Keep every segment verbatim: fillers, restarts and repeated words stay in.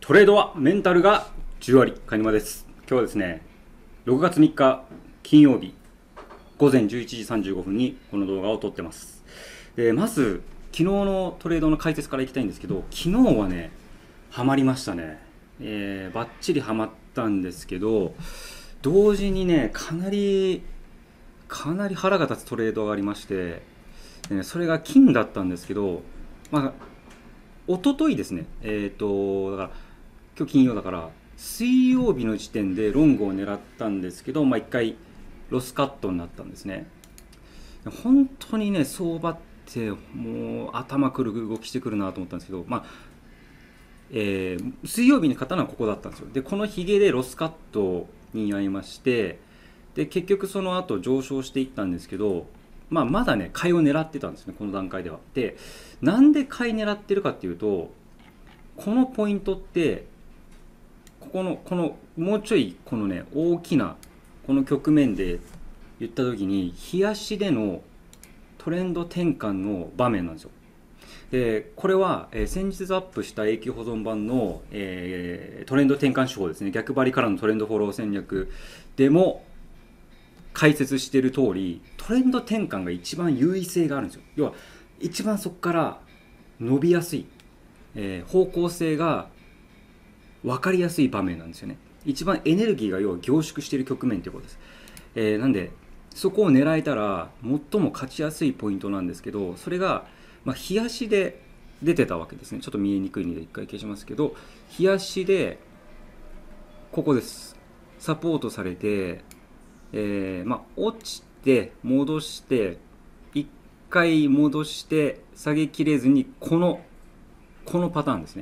トレードはメンタルがじゅう割、カニマです。今日はですね、ろくがつみっか金曜日午前じゅういちじさんじゅうごふんにこの動画を撮ってます。でまず昨日のトレードの解説からいきたいんですけど、昨日はねハマりましたね。えー、バッチリハマったんですけど、同時にねかなりかなり腹が立つトレードがありまして、ね、それが金だったんですけど、まあ一昨日ですね、えっ、ー、とだから今日金曜だから水曜日の時点でロングを狙ったんですけど、まあ、いっかいロスカットになったんですね。本当にね相場ってもう頭くる動きしてくるなと思ったんですけど、まあえー、水曜日に勝ったのはここだったんですよ。でこのヒゲでロスカットに遭いまして、で結局その後上昇していったんですけど、まあ、まだね買いを狙ってたんですね、この段階では。でなんで買い狙ってるかっていうと、このポイントってここのこのもうちょいこのね大きなこの局面で言った時に日足でのトレンド転換の場面なんですよ。でこれは、えー、先日アップした永久保存版の、えー、トレンド転換手法ですね、逆張りからのトレンドフォロー戦略でも解説している通り、トレンド転換が一番優位性があるんですよ。要は一番そこから伸びやすい、えー、方向性が分かりやすい場面なんですよね。一番エネルギーが要は凝縮している局面ということです。えー、なんでそこを狙えたら最も勝ちやすいポイントなんですけど、それが、まあ、日足で出てたわけですね。ちょっと見えにくいので一回消しますけど、日足でここです。サポートされて、えーまあ、落ちて戻して一回戻して下げきれずにこのこのパターンですね。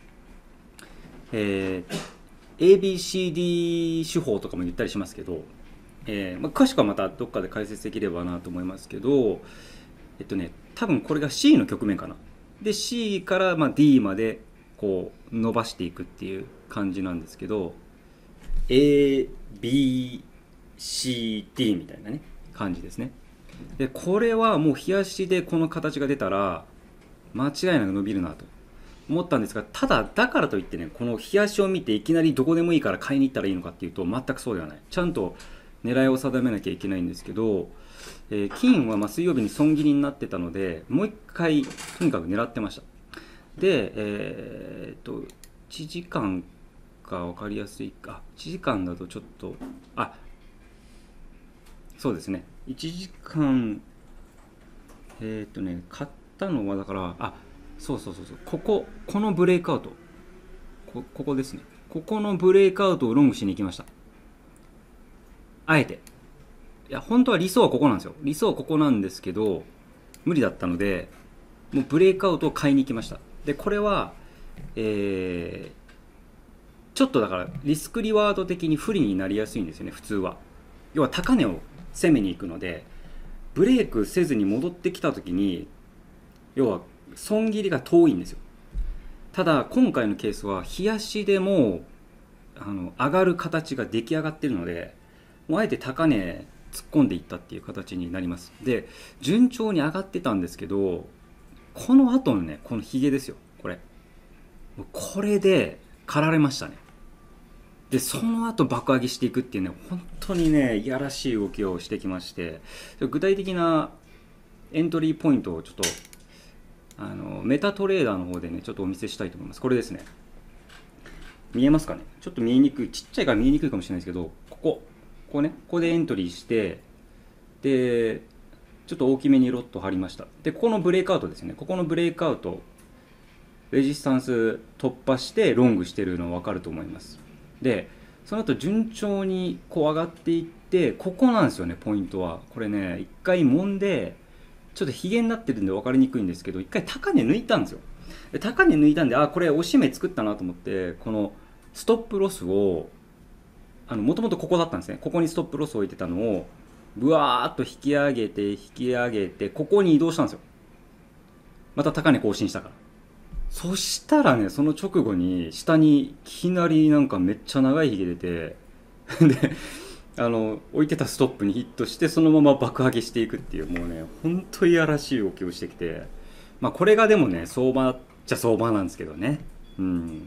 えー、エービーシーディー 手法とかも言ったりしますけど、えーまあ、詳しくはまたどっかで解説できればなと思いますけど、えっとね多分これが シー の局面かな。で シー からまあ ディー までこう伸ばしていくっていう感じなんですけど、 エービーシーディー みたいなね感じですね。でこれはもう日足でこの形が出たら間違いなく伸びるなと思ったんですが、ただだからといってねこの日足を見ていきなりどこでもいいから買いに行ったらいいのかっていうと全くそうではない。ちゃんと狙いを定めなきゃいけないんですけど、えー、金はまあ水曜日に損切りになってたのでもう一回とにかく狙ってました。でえー、っといちじかんか分かりやすいか、いちじかんだとちょっとあそうですねいちじかんえー、っとね買ったのはだからあそうそうそうそうこここのブレイクアウト こ, ここですね。ここのブレイクアウトをロングしに行きました、あえて。いや本当は理想はここなんですよ。理想はここなんですけど無理だったのでもうブレイクアウトを買いに行きました。でこれはえー、ちょっとだからリスクリワード的に不利になりやすいんですよね、普通は。要は高値を攻めに行くのでブレイクせずに戻ってきた時に要は損切りが遠いんですよ。ただ今回のケースは日足でもあの上がる形が出来上がっているので、もうあえて高値突っ込んでいったっていう形になります。で順調に上がってたんですけど、この後のねこのヒゲですよ、これこれで狩られましたね。でその後爆上げしていくっていうね本当にねいやらしい動きをしてきまして、具体的なエントリーポイントをちょっとあのメタトレーダーの方でねちょっとお見せしたいと思います。これですね、見えますかね。ちょっと見えにくい、ちっちゃいから見えにくいかもしれないですけど、ここここね、ここでエントリーして、でちょっと大きめにロット張りました。でここのブレイクアウトですね、ここのブレイクアウトレジスタンス突破してロングしてるの分かると思います。でその後順調にこう上がっていって、ここなんですよねポイントは。これね一回揉んでちょっとヒゲになってるんで分かりにくいんですけど、一回高値抜いたんですよ。で高値抜いたんで、あこれ押し目作ったなと思って、このストップロスをもともとここだったんですね。ここにストップロスを置いてたのをブワーっと引き上げて引き上げてここに移動したんですよ。また高値更新したから。そしたらねその直後に下にいきなりなんかめっちゃ長いヒゲ出てであの置いてたストップにヒットしてそのまま爆上げしていくっていう、もうね本当いやらしい動きをしてきて、まあこれがでもね相場っちゃ相場なんですけどね。 うん、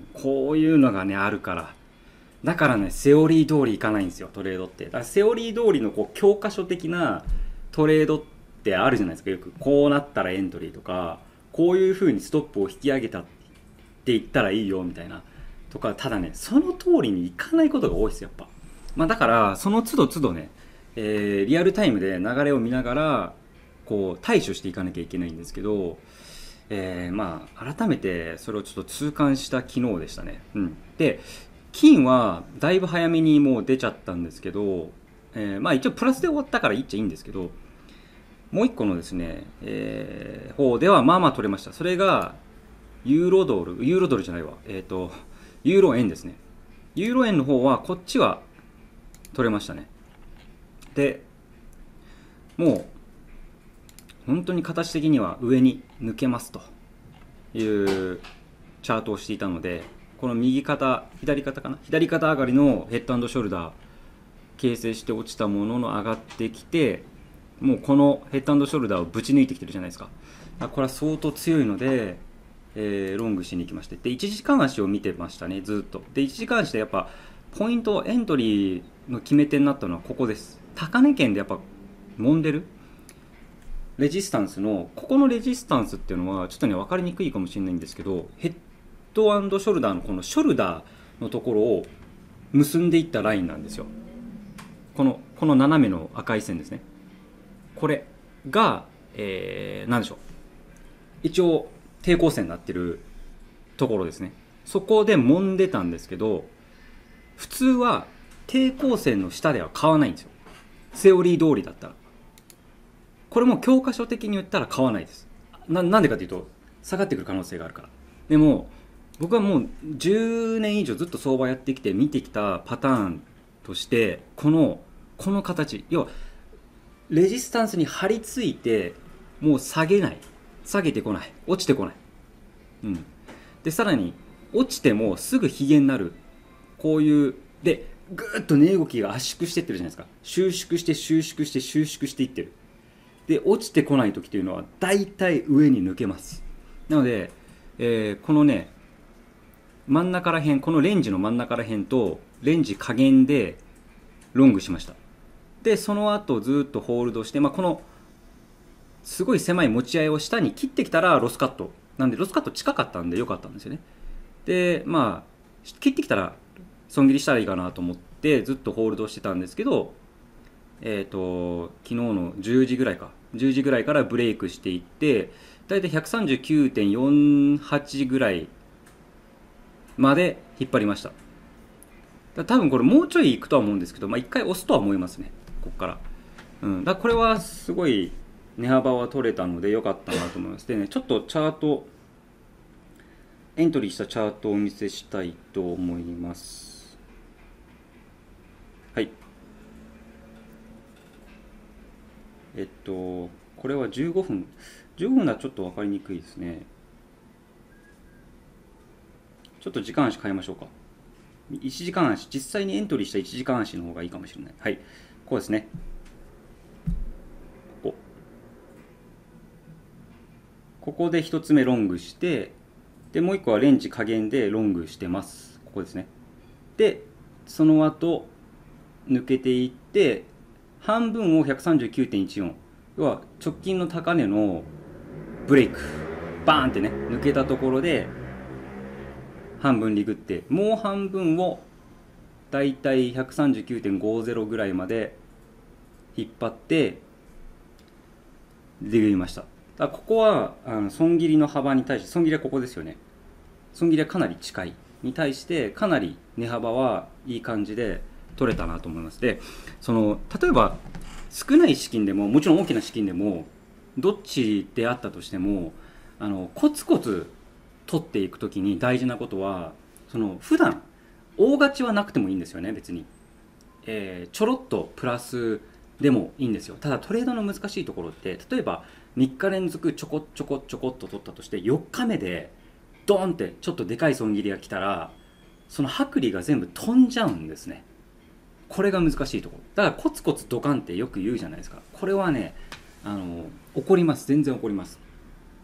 こういうのがねあるから、だからねセオリー通りいかないんですよトレードって。だからセオリー通りのこう教科書的なトレードってあるじゃないですか。よくこうなったらエントリーとか、こういう風にストップを引き上げたって言ったらいいよみたいなとか、ただねその通りにいかないことが多いですよやっぱ。まあ、だからその都度都度ね、えーリアルタイムで流れを見ながらこう対処していかなきゃいけないんですけど、えーまあ改めてそれをちょっと痛感した昨日でしたね。うん、で金はだいぶ早めにもう出ちゃったんですけど、えーまあ一応プラスで終わったからいいっちゃいいんですけど、もう一個のですね、えー方ではまあまあ取れました。それがユーロドル、ユーロドルじゃないわ、えっ、とユーロ円ですね。ユーロ円の方はこっちは取れましたね。でもう本当に形的には上に抜けますというチャートをしていたので、この右肩左肩かな、左肩上がりのヘッド&ショルダー形成して落ちたものの上がってきて、もうこのヘッド&ショルダーをぶち抜いてきてるじゃないですか。これは相当強いので、えーロングしに行きまして、でいちじかん足を見てましたねずっと。でいちじかん足でやっぱポイントエントリーの決め手になったのはここです。高値圏でやっぱ揉んでるレジスタンスのここのレジスタンスっていうのはちょっとね分かりにくいかもしれないんですけど、ヘッド&ショルダーのこのショルダーのところを結んでいったラインなんですよ。このこの斜めの赤い線ですね。これが、えー、何でしょう、一応抵抗線になってるところですね。そこで揉んでたんですけど、普通は抵抗線の下では買わないんですよ、セオリー通りだったら。これも教科書的に言ったら買わないです。 な, なんでかというと下がってくる可能性があるから。でも僕はもうじゅうねん以上ずっと相場やってきて見てきたパターンとして、このこの形、要はレジスタンスに張り付いてもう下げない、下げてこない、落ちてこない、うん、でさらに落ちてもすぐヒゲになる、こういうでぐーっと値動きが圧縮していってるじゃないですか。収縮して収縮して収縮していってる。で落ちてこない時というのは大体上に抜けます。なので、えーこのね真ん中ら辺、このレンジの真ん中ら辺とレンジ加減でロングしました。でその後ずっとホールドして、まあ、このすごい狭い持ち合いを下に切ってきたらロスカットなんで、ロスカット近かったんで良かったんですよね。でまあ切ってきたら損切りしたらいいかなと思ってずっとホールドしてたんですけど、えっ、と昨日のじゅうじぐらいか、じゅうじぐらいからブレイクしていって、だいたい ひゃくさんじゅうきゅうてんよんはち ぐらいまで引っ張りました。だ多分これもうちょいいくとは思うんですけど、まあ、一回押すとは思いますねここから。うん、だからこれはすごい値幅は取れたので良かったなと思います。でね、ちょっとチャートエントリーしたチャートをお見せしたいと思います。はい、えっとこれはじゅうごふんじゅうごふんはちょっと分かりにくいですね。ちょっと時間足変えましょうか。いちじかん足、実際にエントリーしたいちじかん足の方がいいかもしれない。はい、こうですね。ここここでひとつめロングして、でもういっこはレンジ加減でロングしてます。ここですね。でその後抜けていって半分を ひゃくさんじゅうきゅうてんいちよん、 要は直近の高値のブレイクバーンってね抜けたところで半分リグって、もう半分をだいたい ひゃくさんじゅうきゅうてんごじゅう ぐらいまで引っ張ってリグりました。だからここはあの損切りの幅に対して、損切りはここですよね、損切りはかなり近いに対してかなり値幅はいい感じで取れたなと思います。でその例えば少ない資金でももちろん大きな資金でもどっちであったとしても、あのコツコツ取っていくときに大事なことは、その普段大勝ちはなくてもいいんですよね別に、えーちょろっとプラスでもいいんですよ。ただトレードの難しいところって、例えばみっか連続ちょこちょこちょこっと取ったとして、よっかめでドーンってちょっとでかい損切りが来たら、その薄利が全部飛んじゃうんですね。これが難しいところだから、コツコツドカンってよく言うじゃないですか。これはね、あの起こります、全然起こります。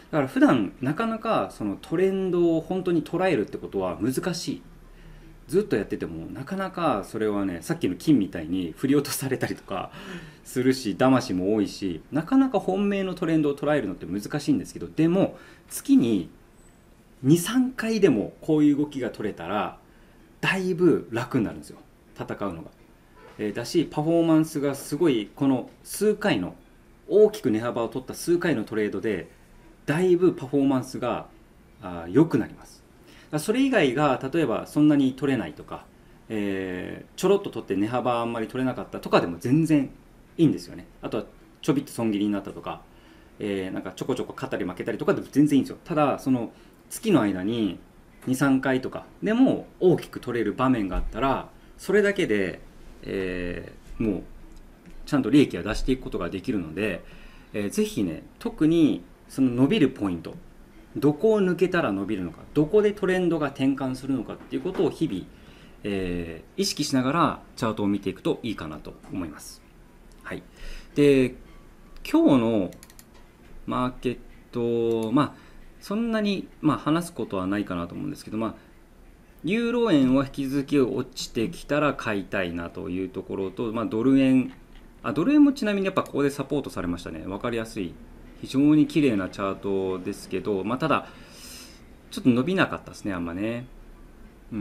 だから普段なかなかそのトレンドを本当に捉えるってことは難しい。ずっとやっててもなかなかそれはね、さっきの金みたいに振り落とされたりとかするし、騙しも多いし、なかなか本命のトレンドを捉えるのって難しいんですけど、でも月ににさんかいでもこういう動きが取れたらだいぶ楽になるんですよ、戦うのが。えーだしパフォーマンスがすごい、この数回の大きく値幅を取った数回のトレードでだいぶパフォーマンスがあー良くなります。それ以外が例えばそんなに取れないとか、えーちょろっと取って値幅あんまり取れなかったとかでも全然いいんですよね。あとはちょびっと損切りになったとか、えーなんかちょこちょこ勝ったり負けたりとかでも全然いいんですよ。ただその月の間ににさんかいとかでも大きく取れる場面があったら、それだけで、えーもうちゃんと利益は出していくことができるので、えーぜひね、特にその伸びるポイント、どこを抜けたら伸びるのか、どこでトレンドが転換するのかっていうことを日々、えー意識しながらチャートを見ていくといいかなと思います。はい。で、今日のマーケット、まあそんなに、まあ、話すことはないかなと思うんですけど、まあユーロ円は引き続き落ちてきたら買いたいなというところと、まあ、ドル円、あ、ドル円もちなみにやっぱここでサポートされましたね。わかりやすい、非常に綺麗なチャートですけど、まあ、ただちょっと伸びなかったですね、あんまね。うん。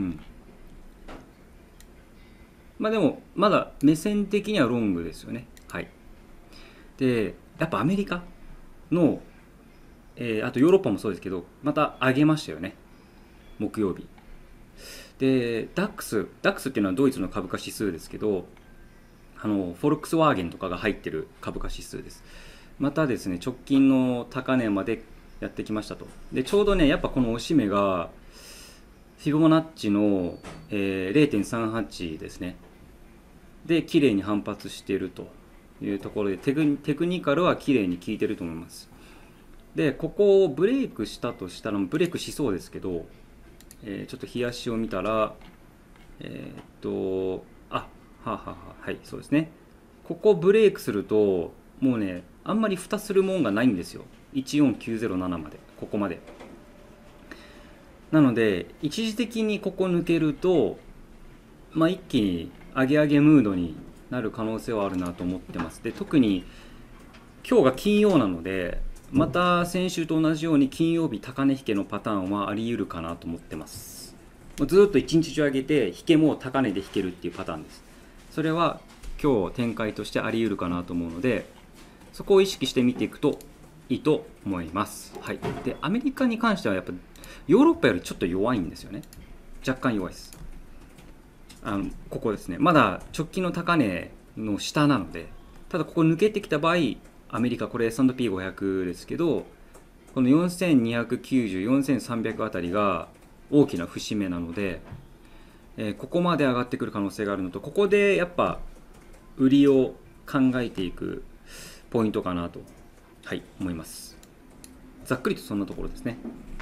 まあでもまだ目線的にはロングですよね。はい。で、やっぱアメリカの、えーあとヨーロッパもそうですけど、また上げましたよね、木曜日。で、ダックス、ダックスっていうのはドイツの株価指数ですけど、あのフォルクスワーゲンとかが入ってる株価指数です。またですね、直近の高値までやってきましたと。で、ちょうどね、やっぱこの押し目がフィボナッチの、えー、れいてんさんはちですね。で、綺麗に反発しているというところで、テクテクニカルは綺麗に効いてると思います。で、ここをブレイクしたとしたら、ブレイクしそうですけど、えーちょっと冷やしを見たら、えーっと、あ、はあ、はあはあ、はい、そうですね。ここブレイクすると、もうね、あんまり蓋するもんがないんですよ。いちよんきゅうゼロななまで、ここまで。なので、一時的にここ抜けると、まあ、一気に上げ上げムードになる可能性はあるなと思ってます。で、特に今日が金曜なので、また先週と同じように金曜日高値引けのパターンはあり得るかなと思ってます。もうずっと一日中上げて引けも高値で引けるっていうパターンです。それは今日展開としてあり得るかなと思うので、そこを意識して見ていくといいと思います。はい。で、アメリカに関してはやっぱヨーロッパよりちょっと弱いんですよね。若干弱いです。あのここですね。まだ直近の高値の下なので、ただここ抜けてきた場合、アメリカこれ エスアンドピーごひゃく ですけど、このよんせんにひゃくきゅうじゅう、よんせんさんびゃくあたりが大きな節目なので、えーここまで上がってくる可能性があるのと、ここでやっぱ売りを考えていくポイントかなと、はい、思います。ざっくりとそんなところですね。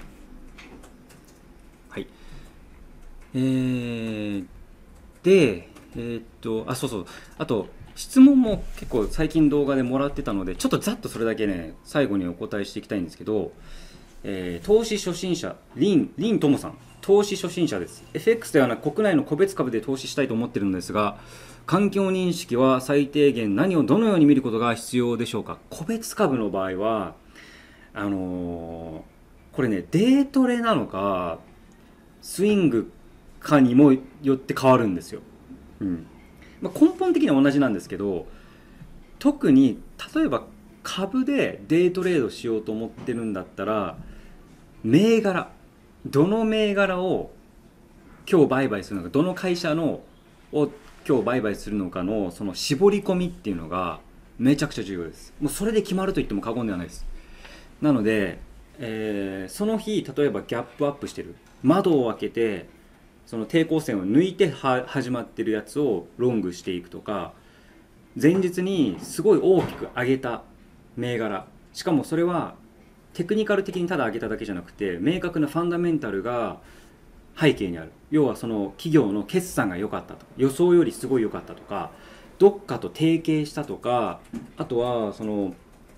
はい。えー、で、えーっと、あ、そうそう、あと、質問も結構最近動画でもらってたので、ちょっとざっとそれだけね、最後にお答えしていきたいんですけど、えー投資初心者、リン、リンともさん、投資初心者です。エフエックス ではなく国内の個別株で投資したいと思ってるんですが、環境認識は最低限何をどのように見ることが必要でしょうか。個別株の場合は、あのーこれね、デートレなのか、スイングかにもよって変わるんですよ。うん。まあ、根本的には同じなんですけど、特に例えば株でデイトレードしようと思ってるんだったら、銘柄、どの銘柄を今日売買するのか、どの会社のを今日売買するのかのその絞り込みっていうのがめちゃくちゃ重要です。もうそれで決まると言っても過言ではないです。なので、えーその日例えばギャップアップしてる、窓を開けてその抵抗線を抜いては始まってるやつをロングしていくとか、前日にすごい大きく上げた銘柄、しかもそれはテクニカル的にただ上げただけじゃなくて明確なファンダメンタルが背景にある。要はその企業の決算が良かったとか、予想よりすごい良かったとか、どっかと提携したとか、あとはその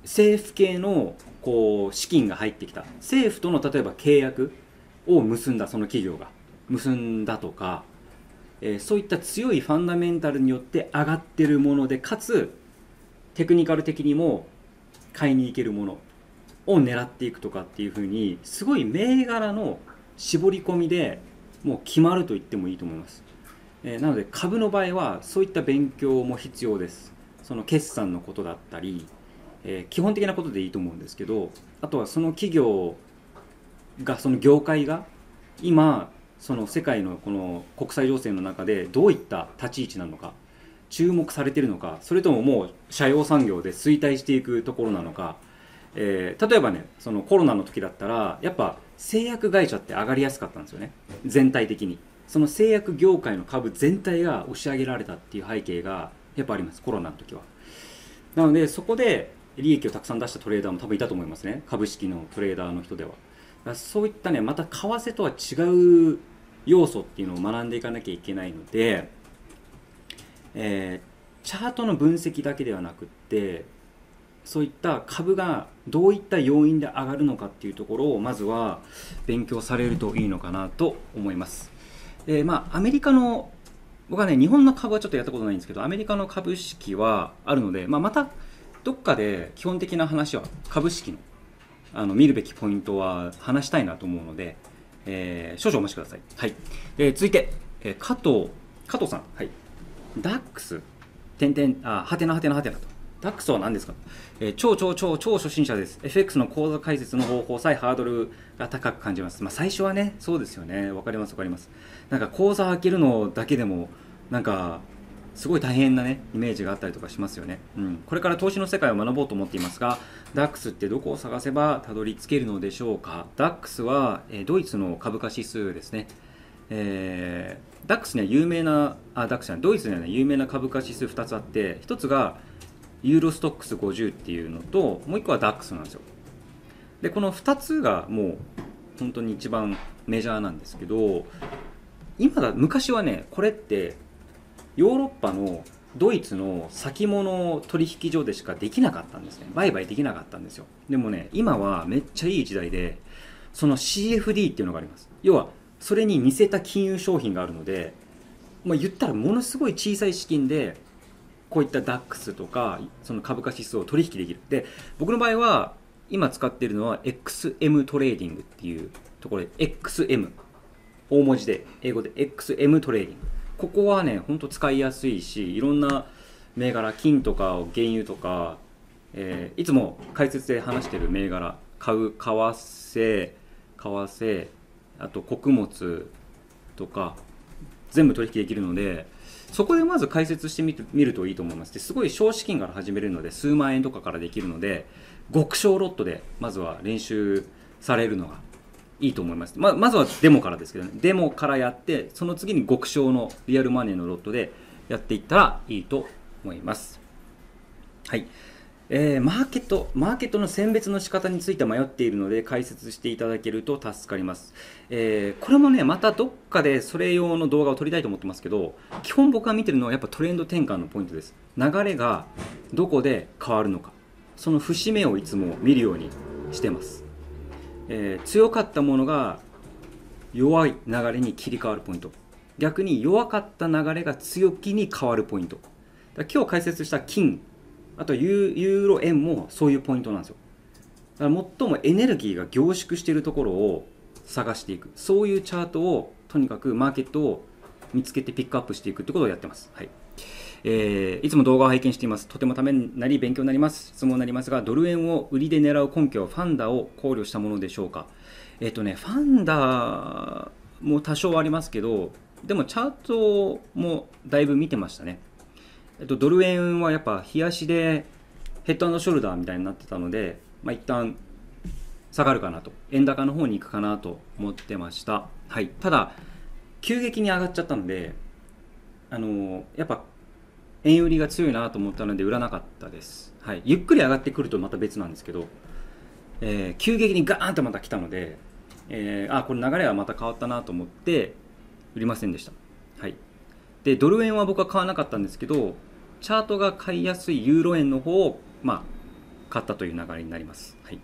政府系のこう資金が入ってきた、政府との例えば契約を結んだ、その企業が結んだとか、えー、そういった強いファンダメンタルによって上がってるもので、かつテクニカル的にも買いに行けるものを狙っていくとかっていう風に、すごい銘柄の絞り込みでもう決まると言ってもいいと思います。えー、なので株の場合はそういった勉強も必要です。その決算のことだったり、えー、基本的なことでいいと思うんですけど、あとはその企業が、その業界が今その世界のこの国際情勢の中でどういった立ち位置なのか、注目されているのか、それとももう社用産業で衰退していくところなのか、えー、例えばね、そのコロナの時だったらやっぱ製薬会社って上がりやすかったんですよね、全体的に。その製薬業界の株全体が押し上げられたっていう背景がやっぱあります、コロナの時は。なのでそこで利益をたくさん出したトレーダーも多分いたと思いますね、株式のトレーダーの人では。だからそういったね、また為替とは違う要素っていうのを学んでいかなきゃいけないので、えー、チャートの分析だけではなくって、そういった株がどういった要因で上がるのかっていうところをまずは勉強されるといいのかなと思います。で、まあアメリカの、僕はね日本の株はちょっとやったことないんですけど、アメリカの株式はあるので、まあ、またどっかで基本的な話は株式のあの見るべきポイントは話したいなと思うので、えー、少々お待ちください。はい。で続いて、えー、加藤加藤さん、はい。ダックス、点々、あ、はてなはてなはてなと。ダックスは何ですか、えー、超超超超初心者です。エフエックス の口座開設の方法さえハードルが高く感じます。まあ最初はね、そうですよね。わかりますわかります。なんか口座開けるのだけでも、なんか、すごい大変なね、イメージがあったりとかしますよね。うん。これから投資の世界を学ぼうと思っていますが、ダックス ってどこを探せばたどり着けるのでしょうか。ダックス は、えー、ドイツの株価指数ですね。えー、ダックス には有名な、あ、ダックス じゃない、ドイツには、ね、有名な株価指数ふたつあって、ひとつがユーロストックスごじゅうっていうのと、もういっこは ダックス なんですよ。で、このふたつがもう本当に一番メジャーなんですけど、今だ、昔はね、これってヨーロッパのドイツの先物取引所でしかできなかったんですね。売買できなかったんですよ。でもね、今はめっちゃいい時代で、その シーエフディー っていうのがあります。要は、それに似せた金融商品があるので、まあ、言ったらものすごい小さい資金で、こういった ダックス とか、その株価指数を取引できる。で、僕の場合は、今使っているのは エックスエム トレーディングっていうところで、エックスエム。大文字で、英語で エックスエム トレーディング。ここはね、ほんと使いやすいし、いろんな銘柄、金とか原油とか、えー、いつも解説で話している銘柄、買う、為替、為替、あと穀物とか、全部取引できるので、そこでまず解説してみる、見るといいと思います。ですごい小資金から始めるので、数万円とかからできるので、極小ロットでまずは練習されるのがいいと思います。ま, まずはデモからですけどね、デモからやって、その次に極小のリアルマネーのロットでやっていったらいいと思います。はい。えー、マーケット、マーケットの選別の仕方について迷っているので解説していただけると助かります。えー、これもね、またどっかでそれ用の動画を撮りたいと思ってますけど、基本僕が見てるのはやっぱトレンド転換のポイントです。流れがどこで変わるのか、その節目をいつも見るようにしてます。えー、強かったものが弱い流れに切り替わるポイント、逆に弱かった流れが強気に変わるポイント。だ今日解説した金、あとユー、ユーロ円もそういうポイントなんですよ。だから最もエネルギーが凝縮しているところを探していく、そういうチャートをとにかくマーケットを見つけてピックアップしていくってことをやってます。はい。えー、いつも動画を拝見しています。とてもためになり勉強になります。質問になりますが、ドル円を売りで狙う根拠はファンダを考慮したものでしょうか。えっ、ー、とね、ファンダも多少ありますけど、でもチャートもだいぶ見てましたね。えっと、ドル円はやっぱ日足でヘッド&ショルダーみたいになってたので、まあ、一旦下がるかなと、円高の方に行くかなと思ってました。はい。ただ急激に上がっちゃったので、あのやっぱ円売りが強いなと思ったので売らなかったです。はい。ゆっくり上がってくるとまた別なんですけど、えー、急激にガーンとまた来たので、えー、あ、これ流れはまた変わったなと思って売りませんでした。はい。で、ドル円は僕は買わなかったんですけど、チャートが買いやすいユーロ円の方を、まあ、 買ったという流れになります。はい。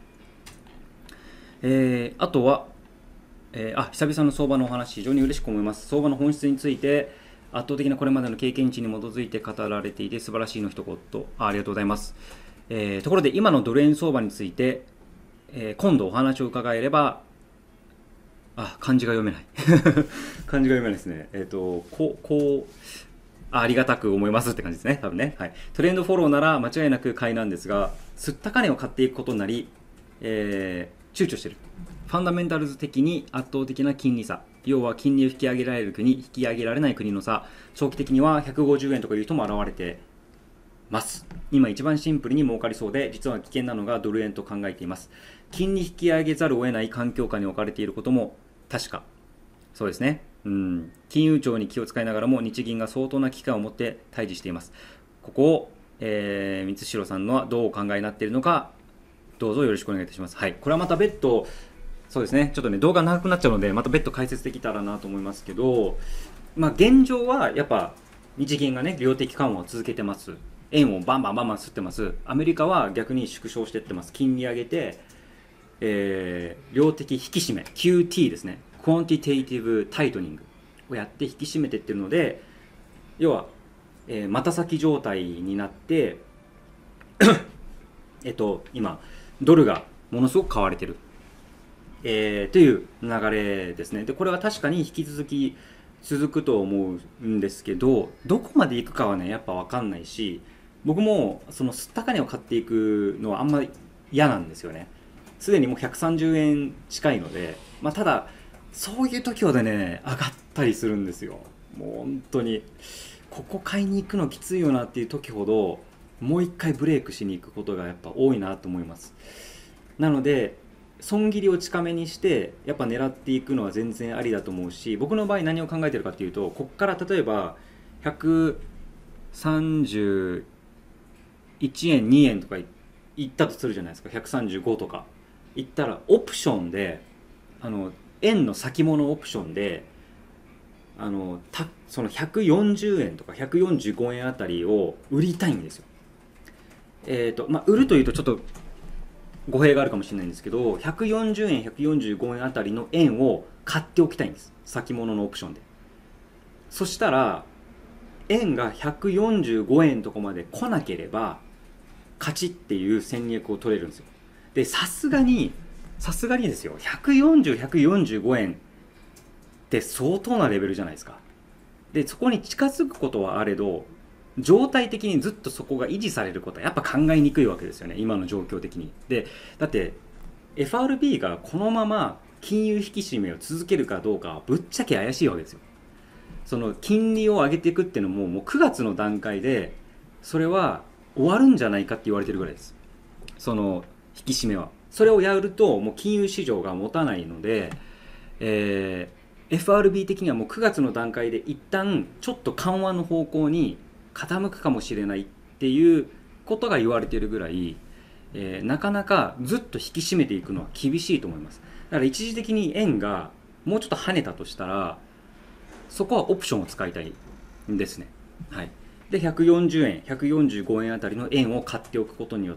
えー、あとは、えー、あ、久々の相場のお話、非常に嬉しく思います。相場の本質について、圧倒的なこれまでの経験値に基づいて語られていて、素晴らしいの一言、あ、ありがとうございます。えー、ところで、今のドル円相場について、えー、今度お話を伺えれば、あ、漢字が読めない。漢字が読めないですね。えっ、ー、と、こう、こう、ありがたく思いますって感じですね。多分ね。はい。トレンドフォローなら間違いなく買いなんですが、吸った金を買っていくことになり、えー、躊躇している。ファンダメンタルズ的に圧倒的な金利差。要は金利を引き上げられる国、引き上げられない国の差。長期的にはひゃくごじゅうえんとかいう人も現れてます。今一番シンプルに儲かりそうで、実は危険なのがドル円と考えています。金利引き上げざるを得ない環境下に置かれていることも確か。そうですね。うん、金融庁に気を使いながらも日銀が相当な危機感を持って対峙しています。ここを、えー、光代さんのはどうお考えになっているのか、どうぞよろしくお願いいたします。はい、これはまた別途、そうですね、ちょっとね、動画長くなっちゃうので、また別途解説できたらなと思いますけど、まあ、現状はやっぱ日銀がね、量的緩和を続けてます。円をバンバンバンバン吸ってます。アメリカは逆に縮小していってます。金利上げて、えー、量的引き締め、キューティー ですね。クォンティテイティブタイトニングをやって引き締めていってるので、要は、えー、股先状態になってえっと今ドルがものすごく買われてる、えー、という流れですね。でこれは確かに引き続き続くと思うんですけど、どこまでいくかはねやっぱ分かんないし、僕もその吸った金を買っていくのはあんまり嫌なんですよね。すでにもうひゃくさんじゅうえん近いので、まあ、ただそういう時はね上がったりするんですよ。もう本当にここ買いに行くのきついよなっていう時ほどもう一回ブレイクしに行くことがやっぱ多いなと思います。なので損切りを近めにしてやっぱ狙っていくのは全然ありだと思うし、僕の場合何を考えてるかっていうと、ここから例えばひゃくさんじゅういちえんにえんとかいったとするじゃないですか。ひゃくさんじゅうごとかいったらオプションであの円の先物オプションであのたそのひゃくよんじゅうえんとかひゃくよんじゅうごえんあたりを売りたいんですよ。えーとまあ、売るというとちょっと語弊があるかもしれないんですけど、ひゃくよんじゅうえんひゃくよんじゅうごえんあたりの円を買っておきたいんです、先物のオプションで。そしたら円がひゃくよんじゅうごえんとこまで来なければ勝ちっていう戦略を取れるんですよ。でさすがにさすがにですよ、ひゃくよんじゅう、ひゃくよんじゅうごえんって相当なレベルじゃないですか。でそこに近づくことはあれど、状態的にずっとそこが維持されることはやっぱ考えにくいわけですよね、今の状況的に。でだって エフアールビー がこのまま金融引き締めを続けるかどうかはぶっちゃけ怪しいわけですよ。その金利を上げていくっていうのももうくがつの段階でそれは終わるんじゃないかって言われてるぐらいです、その引き締めは。それをやるともう金融市場が持たないので、えー、エフアールビー 的にはもうくがつの段階で一旦ちょっと緩和の方向に傾くかもしれないっていうことが言われているぐらい、えー、なかなかずっと引き締めていくのは厳しいと思います。だから一時的に円がもうちょっと跳ねたとしたらそこはオプションを使いたいんですね。はい、でひゃくよんじゅうえんひゃくよんじゅうごえんあたりの円を買っておくことによって、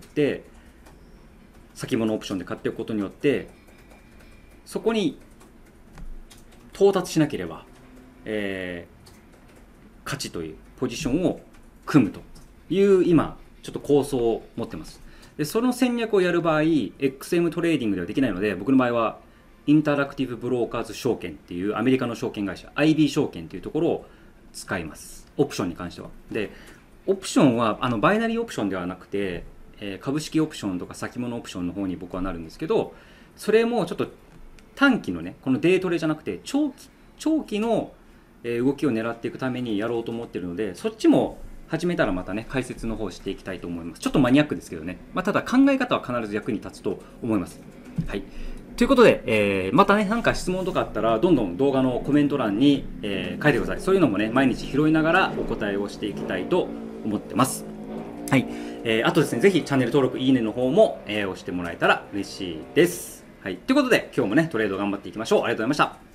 先物オプションで買っておくことによってそこに到達しなければ、えー、勝ちというポジションを組むという今ちょっと構想を持ってます。でその戦略をやる場合 エックスエム トレーディングではできないので、僕の場合はインタラクティブブローカーズ証券っていうアメリカの証券会社 アイビー 証券っていうところを使います、オプションに関しては。でオプションはあのバイナリーオプションではなくて、えー、株式オプションとか先物オプションの方に僕はなるんですけど、それもちょっと短期のねこのデートレじゃなくて長期長期の動きを狙っていくためにやろうと思っているので、そっちも始めたらまたね解説の方していきたいと思います。ちょっとマニアックですけどね、まあ、ただ考え方は必ず役に立つと思います。はい、ということで、えー、またね何か質問とかあったらどんどん動画のコメント欄に、えー、書いてください。そういうのもね毎日拾いながらお答えをしていきたいと思ってます。はい、えー、あとですねぜひチャンネル登録いいねの方も、えー、押してもらえたら嬉しいです。はい、ということで今日もねトレード頑張っていきましょう。ありがとうございました。